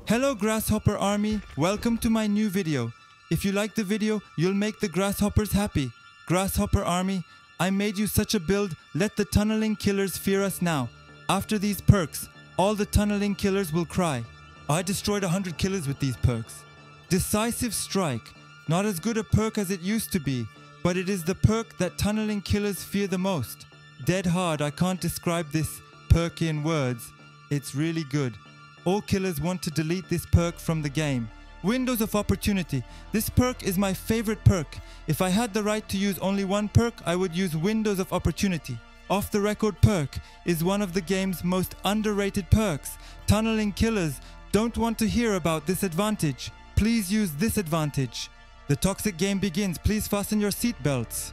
Hello Grasshopper Army, welcome to my new video. If you like the video, you'll make the grasshoppers happy. Grasshopper Army, I made you such a build, let the tunneling killers fear us now. After these perks, all the tunneling killers will cry. I destroyed 100 killers with these perks. Decisive Strike, not as good a perk as it used to be, but it is the perk that tunneling killers fear the most. Dead hard, I can't describe this perk in words. It's really good. All killers want to delete this perk from the game. Windows of Opportunity. This perk is my favorite perk. If I had the right to use only one perk, I would use Windows of Opportunity. Off the Record perk is one of the game's most underrated perks. Tunneling killers don't want to hear about this advantage. Please use this advantage. The toxic game begins. Please fasten your seatbelts.